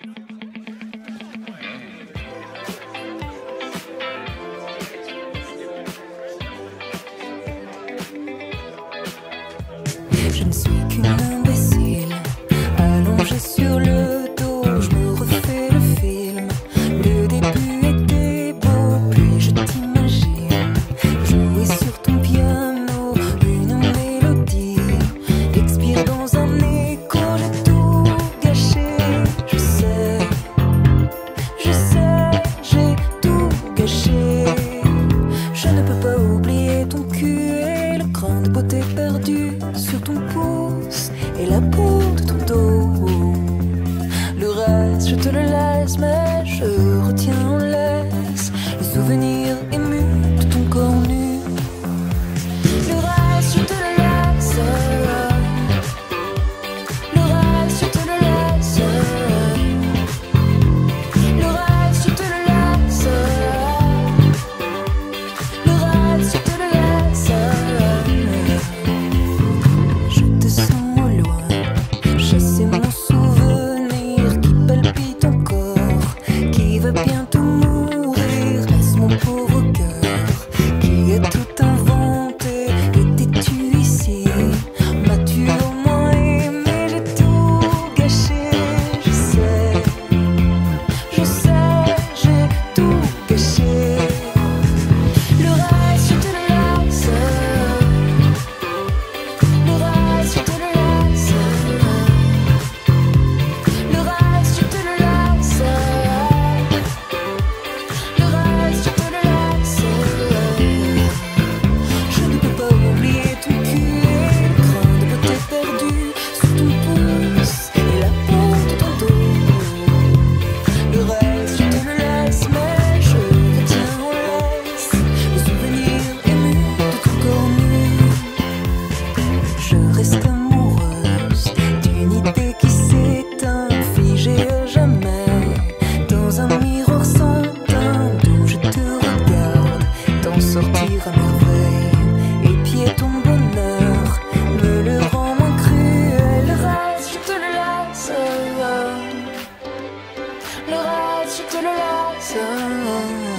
Je ne suis qu'une imbécile, allongée sur le dos, je me refais le film. Le début était beau, puis je t'imagine jouer sur ton piano une mélodie, expire dans un écho, j'ai tout gâché. Je sais, j'ai tout gâché. Je ne peux pas oublier ton cul et le grain de beauté perdu sur ton pouce et la peau de ton dos. Le reste, je te le laisse, mais je retiens en laisse le souvenir ému de ton corps nu. Le reste, je te le laisse. Le reste, je te le laisse. Le reste, je te le laisse. Le reste, je te le laisse. Je te sens au loin, chasser mon souvenir qui palpite encore, qui va bientôt mourir. Laisse mon pauvre cœur qui a tout inventé. Étais-tu ici? M'as-tu au moins aimé? J'ai tout gâché. Je sais, j'ai tout gâché. Le reste, je te le laisse. Le reste, je te le laisse. Le reste, je te le laisse. Le reste, je te le laisse. Je ne peux pas oublier ton cul et le grain de beauté perdu sur ton pouce et la peau de ton dos. Le reste, je te le laisse, mais je retiens en laisse le souvenir ému de ton corps nu. Je reste amoureuse d'une idée qui s'éteint, figée à jamais dans un miroir sans teint, d'où je te regarde t'en sortir à merveille, épier ton bonheur me le rend moins cruel. Le reste, je te le laisse. Le reste, je te le laisse.